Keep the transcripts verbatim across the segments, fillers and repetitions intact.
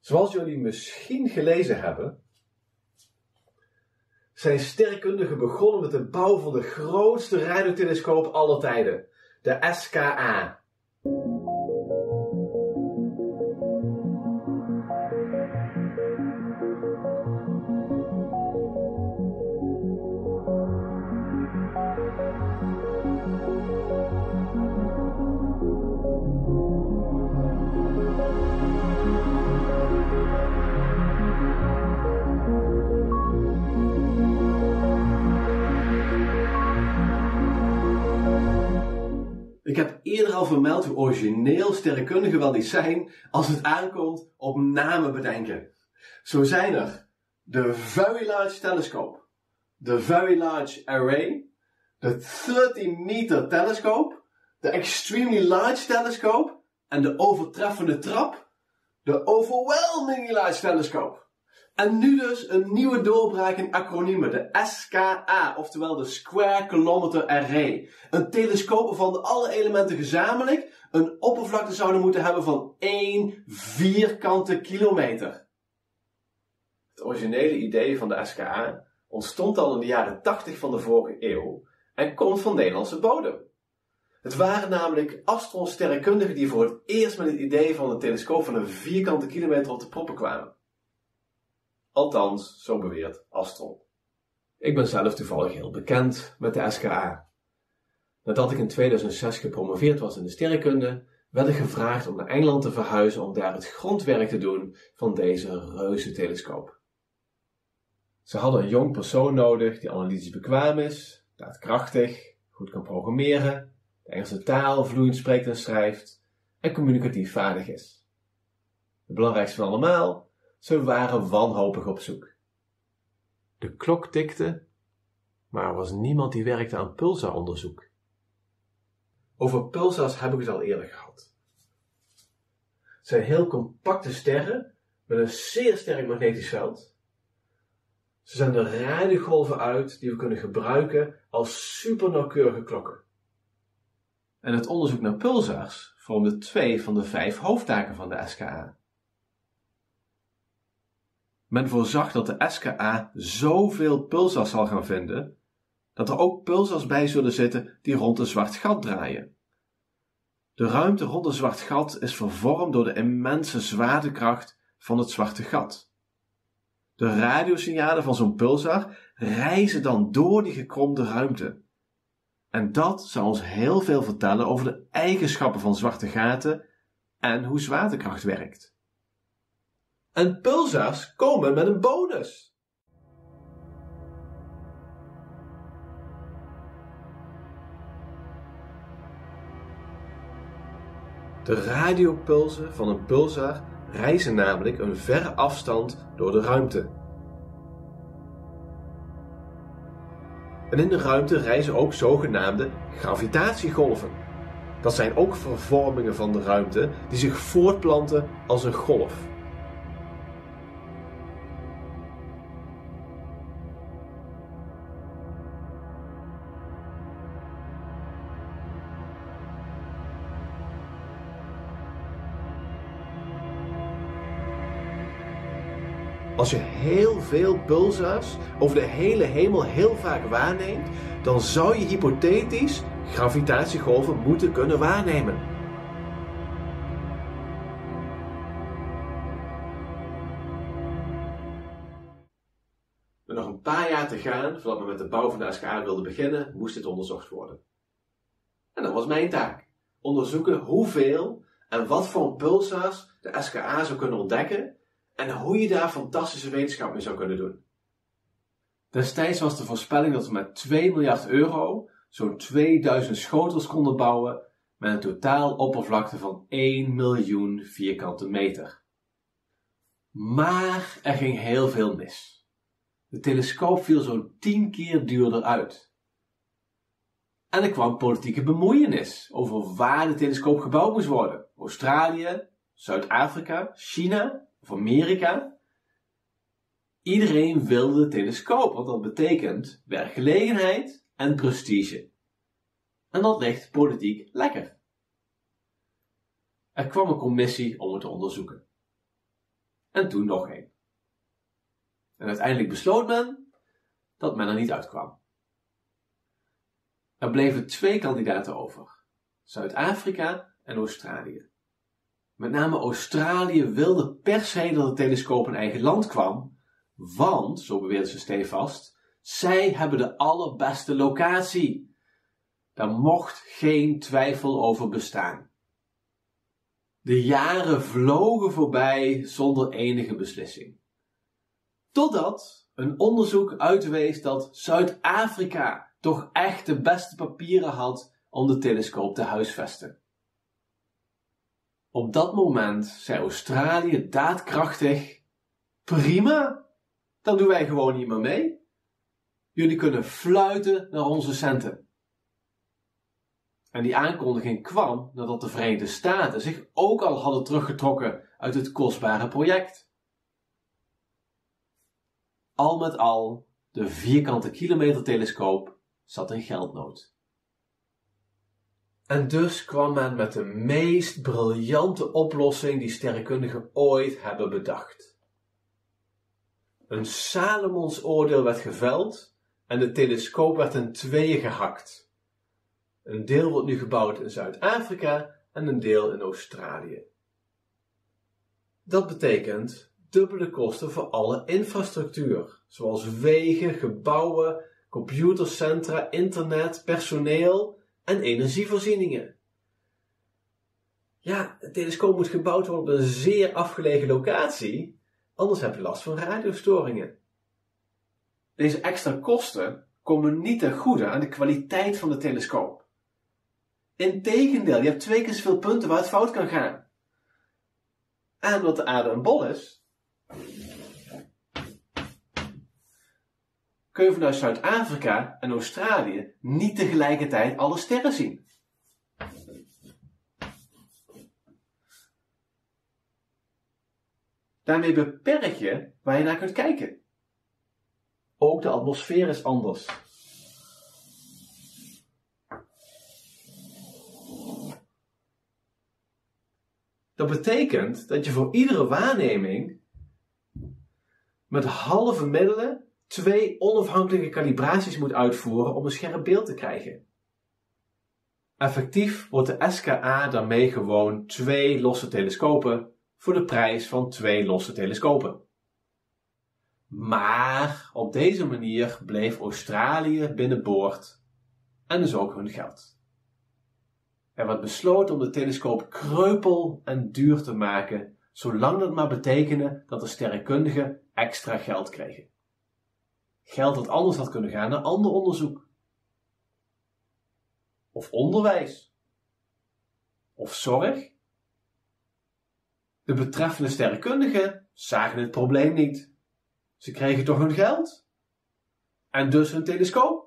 Zoals jullie misschien gelezen hebben, zijn sterrenkundigen begonnen met de bouw van de grootste radiotelescoop aller tijden, de S K A. Ik heb eerder al vermeld hoe origineel sterrenkundigen wel niet zijn als het aankomt op namen bedenken. Zo zijn er de Very Large Telescope, de Very Large Array, de dertig meter Telescope, de Extremely Large Telescope en de overtreffende trap, de Overwhelmingly Large Telescope. En nu dus een nieuwe doorbraak in acroniemen, de S K A, oftewel de Square Kilometer Array. Een telescoop waarvan alle elementen gezamenlijk een oppervlakte zouden moeten hebben van één vierkante kilometer. Het originele idee van de S K A ontstond al in de jaren tachtig van de vorige eeuw en komt van Nederlandse bodem. Het waren namelijk astrosterrenkundigen die voor het eerst met het idee van een telescoop van een vierkante kilometer op de proppen kwamen. Althans, zo beweert Astron. Ik ben zelf toevallig heel bekend met de S K A. Nadat ik in tweeduizend zes gepromoveerd was in de sterrenkunde, werd ik gevraagd om naar Engeland te verhuizen om daar het grondwerk te doen van deze reuze telescoop. Ze hadden een jong persoon nodig die analytisch bekwaam is, daadkrachtig, goed kan programmeren, de Engelse taal vloeiend spreekt en schrijft en communicatief vaardig is. Het belangrijkste van allemaal, ze waren wanhopig op zoek. De klok tikte, maar er was niemand die werkte aan pulsaronderzoek. Over pulsars heb ik het al eerder gehad. Het zijn heel compacte sterren met een zeer sterk magnetisch veld. Ze zenden radiogolven uit die we kunnen gebruiken als supernauwkeurige klokken. En het onderzoek naar pulsars vormde twee van de vijf hoofdtaken van de S K A. Men voorzag dat de S K A zoveel pulsars zal gaan vinden, dat er ook pulsars bij zullen zitten die rond een zwart gat draaien. De ruimte rond een zwart gat is vervormd door de immense zwaartekracht van het zwarte gat. De radiosignalen van zo'n pulsar reizen dan door die gekromde ruimte. En dat zou ons heel veel vertellen over de eigenschappen van zwarte gaten en hoe zwaartekracht werkt. En pulsars komen met een bonus. De radiopulsen van een pulsar reizen namelijk een verre afstand door de ruimte. En in de ruimte reizen ook zogenaamde gravitatiegolven. Dat zijn ook vervormingen van de ruimte die zich voortplanten als een golf. Als je heel veel pulsars over de hele hemel heel vaak waarneemt, dan zou je hypothetisch gravitatiegolven moeten kunnen waarnemen. Met nog een paar jaar te gaan, voordat we met de bouw van de S K A wilden beginnen, moest dit onderzocht worden. En dat was mijn taak. Onderzoeken hoeveel en wat voor pulsars de S K A zou kunnen ontdekken en hoe je daar fantastische wetenschap mee zou kunnen doen. Destijds was de voorspelling dat we met twee miljard euro zo'n tweeduizend schotels konden bouwen met een totaal oppervlakte van één miljoen vierkante meter. Maar er ging heel veel mis. De telescoop viel zo'n tien keer duurder uit. En er kwam politieke bemoeienis over waar de telescoop gebouwd moest worden. Australië, Zuid-Afrika, China of Amerika. Iedereen wilde de telescoop, want dat betekent werkgelegenheid en prestige. En dat ligt politiek lekker. Er kwam een commissie om het te onderzoeken. en toen nog één. En uiteindelijk besloot men dat men er niet uitkwam. Er bleven twee kandidaten over: Zuid-Afrika en Australië. Met name Australië wilde per se dat de telescoop in eigen land kwam, want, zo beweerden ze stevast, zij hebben de allerbeste locatie. Daar mocht geen twijfel over bestaan. De jaren vlogen voorbij zonder enige beslissing. Totdat een onderzoek uitwees dat Zuid-Afrika toch echt de beste papieren had om de telescoop te huisvesten. Op dat moment zei Australië daadkrachtig: prima, dan doen wij gewoon niet meer mee. Jullie kunnen fluiten naar onze centen. En die aankondiging kwam nadat de Verenigde Staten zich ook al hadden teruggetrokken uit het kostbare project. Al met al, de vierkante kilometer telescoop zat in geldnood. En dus kwam men met de meest briljante oplossing die sterrenkundigen ooit hebben bedacht. Een Salomonsoordeel werd geveld en de telescoop werd in tweeën gehakt. Een deel wordt nu gebouwd in Zuid-Afrika en een deel in Australië. Dat betekent dubbele kosten voor alle infrastructuur, zoals wegen, gebouwen, computercentra, internet, personeel en energievoorzieningen. Ja, de telescoop moet gebouwd worden op een zeer afgelegen locatie, anders heb je last van radiostoringen. Deze extra kosten komen niet ten goede aan de kwaliteit van de telescoop. Integendeel, je hebt twee keer zoveel punten waar het fout kan gaan. En omdat de aarde een bol is, kun je vanuit Zuid-Afrika en Australië niet tegelijkertijd alle sterren zien. Daarmee beperk je waar je naar kunt kijken. Ook de atmosfeer is anders. Dat betekent dat je voor iedere waarneming met halve middelen twee onafhankelijke kalibraties moet uitvoeren om een scherp beeld te krijgen. Effectief wordt de S K A daarmee gewoon twee losse telescopen voor de prijs van twee losse telescopen. Maar op deze manier bleef Australië binnenboord en dus ook hun geld. Er werd besloten om de telescoop kreupel en duur te maken, zolang dat maar betekende dat de sterrenkundigen extra geld kregen. Geld dat anders had kunnen gaan naar ander onderzoek. Of onderwijs. Of zorg. De betreffende sterrenkundigen zagen het probleem niet. Ze kregen toch hun geld? En dus hun telescoop?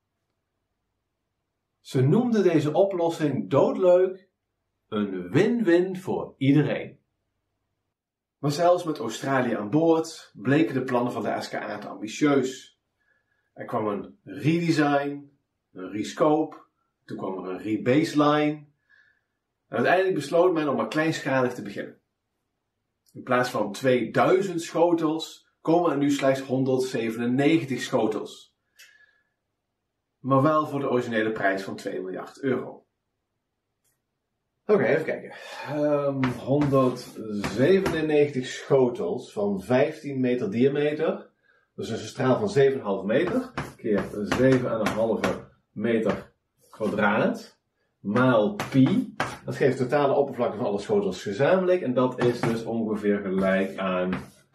Ze noemden deze oplossing doodleuk een win-win voor iedereen. Maar zelfs met Australië aan boord bleken de plannen van de S K A te ambitieus. Er kwam een redesign, een rescope, toen kwam er een rebaseline. En uiteindelijk besloot men om maar kleinschalig te beginnen. In plaats van tweeduizend schotels komen er nu slechts honderdzevenennegentig schotels. Maar wel voor de originele prijs van twee miljard euro. Oké, okay, even kijken. Um, honderdzevenennegentig schotels van vijftien meter diameter. Dus een straal van zeven komma vijf meter. Keer zeven komma vijf meter kwadraat. Maal pi. Dat geeft de totale oppervlakte van alle schotels gezamenlijk. En dat is dus ongeveer gelijk aan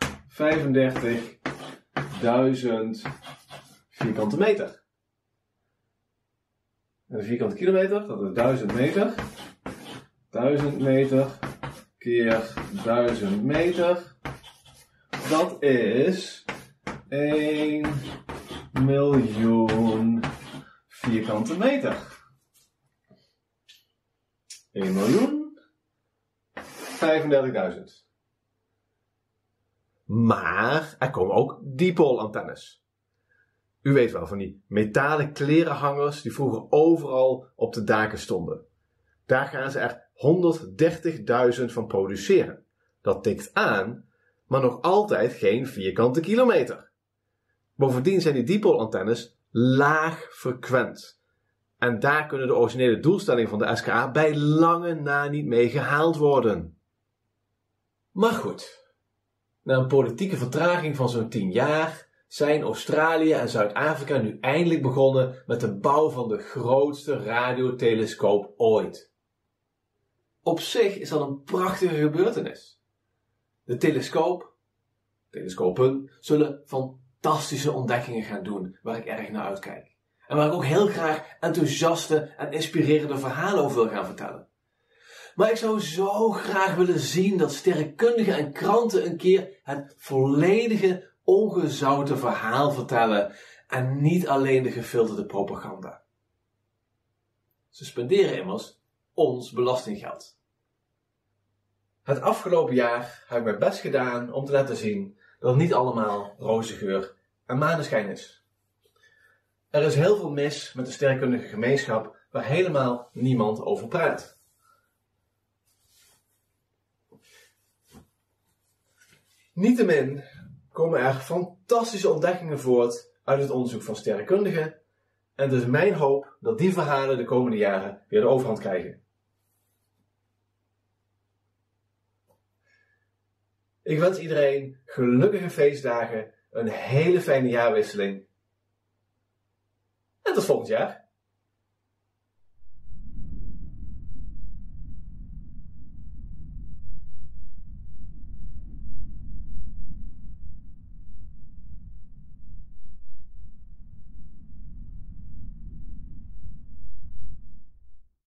vijfendertigduizend vierkante meter. En de vierkante kilometer, dat is duizend meter. duizend meter keer duizend meter. Dat is één miljoen vierkante meter. één miljoen vijfendertigduizend. Maar er komen ook dipoolantennes. U weet wel, van die metalen klerenhangers die vroeger overal op de daken stonden. Daar gaan ze er honderddertigduizend van produceren. Dat tikt aan maar nog altijd geen vierkante kilometer. Bovendien zijn die dipoolantennes laag frequent. En daar kunnen de originele doelstellingen van de S K A bij lange na niet mee gehaald worden. Maar goed, na een politieke vertraging van zo'n tien jaar zijn Australië en Zuid-Afrika nu eindelijk begonnen met de bouw van de grootste radiotelescoop ooit. Op zich is dat een prachtige gebeurtenis. De telescoop, telescopen, zullen fantastische ontdekkingen gaan doen waar ik erg naar uitkijk. En waar ik ook heel graag enthousiaste en inspirerende verhalen over wil gaan vertellen. Maar ik zou zo graag willen zien dat sterrenkundigen en kranten een keer het volledige, ongezouten verhaal vertellen en niet alleen de gefilterde propaganda. Ze spenderen immers ons belastinggeld. Het afgelopen jaar heb ik mijn best gedaan om te laten zien dat het niet allemaal roze geur en maneschijn is. Er is heel veel mis met de sterrenkundige gemeenschap waar helemaal niemand over praat. Niettemin komen er fantastische ontdekkingen voort uit het onderzoek van sterrenkundigen en het is mijn hoop dat die verhalen de komende jaren weer de overhand krijgen. Ik wens iedereen gelukkige feestdagen, een hele fijne jaarwisseling en tot volgend jaar.